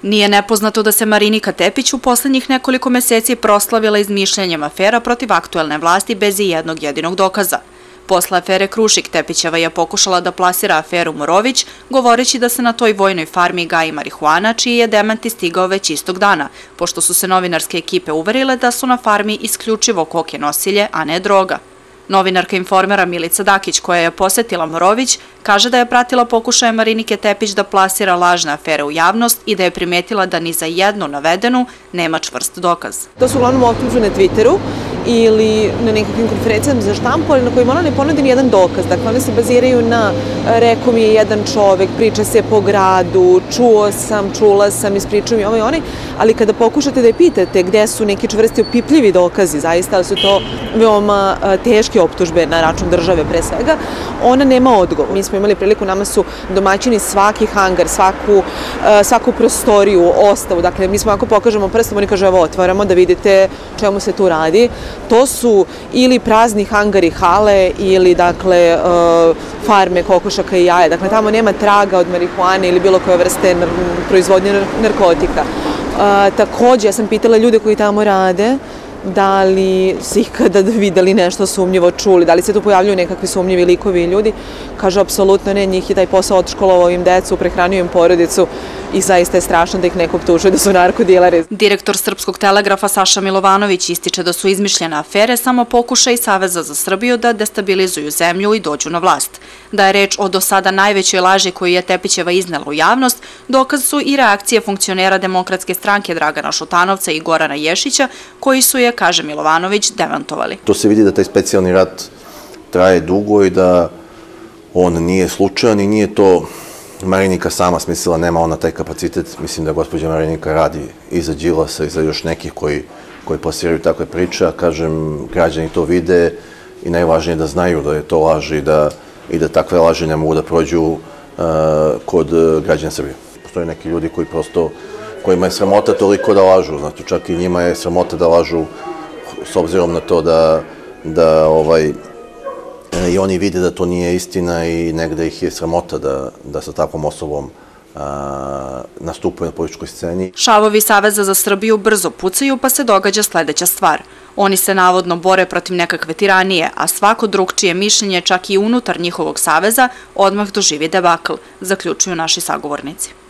Nije nepoznato da se Marinika Tepić u poslednjih nekoliko meseci proslavila izmišljanjem afera protiv aktuelne vlasti bez i jednog jedinog dokaza. Posle afere Krušik, Tepićeva je pokušala da plasira aferu Morović, govoreći da se na toj vojnoj farmi gaji marihuana, čiji je demant stigao već istog dana, pošto su se novinarske ekipe uverile da su na farmi isključivo koke nosilje, a ne droga. Novinarka Informera Milica Dakić, koja je posetila Morović, kaže da je pratila pokušaje Marinike Tepić da plasira lažne afere u javnost i da je primetila da ni za jednu navedenu nema čvrst dokaz. To su uglavnom optužbe na Twitteru ili na nekakvim konferencijama za štampu, ali na kojima ona ne ponudi ni jedan dokaz. Dakle, one se baziraju na rekao mi je jedan čovek, priča se po gradu, čuo sam, čula sam, ispričao mi ovo i oni, ali kada pokušate da je pitate gde su neki čvrsti opipljivi dokazi, zaista, ali su to veoma teške optužbe na račun države pre svega, ona nema odgovor. Mi smo imali priliku, nama su domaćini svaki hangar, svaku prostoriju, ostavu, dakle, mi smo ako pokažemo prstom, oni kažu evo otvaramo da vidite čemu se tu radi. To su ili prazni hangari, hale ili dakle farme kokošaka i jaja. Dakle, tamo nema traga od marihuane ili bilo koje vrste proizvodnje narkotika. Takođe, ja sam pitala ljude koji tamo rade da li su ikada videli nešto sumnjivo, čuli, da li se tu pojavljuju nekakvi sumnjivi likovi i ljudi. Kaže, apsolutno ne, njih je taj posao odškolovao im decu, prehranio im porodicu i zaista je strašno da ih neko optužuje da su narkodileri. Direktor Srpskog telegrafa Saša Milovanović ističe da su izmišljene afere samo pokušaj Saveza za Srbiju da destabilizuju zemlju i dođu na vlast. Da je reč o do sada najvećoj laži koju je Tepićeva iznela u javnost, dokaz su i reakcije funkcionera Demokratske stranke Dragana Šutanovca i Gorana Ješića, koji su je, kaže Milovanović, demantovali. To se vidi da taj specijalni rat traje dugo i da on nije slučajan i nije to Marinika sama smislila, nema ona taj kapacitet. Mislim da gospođa Marinika radi i za Đilasa i za još nekih koji plasiraju takve priče, a kažem, građani to vide i najvažnije da znaju da je to laž i da takve laži ne mogu da prođu kod građana Srbije. Postoje neki ljudi koji prosto, kojima je sramota toliko da lažu, znači čak i njima je sramota da lažu s obzirom na to da i oni vide da to nije istina i negde ih je sramota da sa takvom osobom nastupaju na političkoj sceni. Šavovi Saveza za Srbiju brzo pucaju, pa se događa sledeća stvar. Oni se navodno bore protiv nekakve tiranije, a svako drugčije mišljenje, čak i unutar njihovog saveza, odmah doživi debakl, zaključuju naši sagovornici.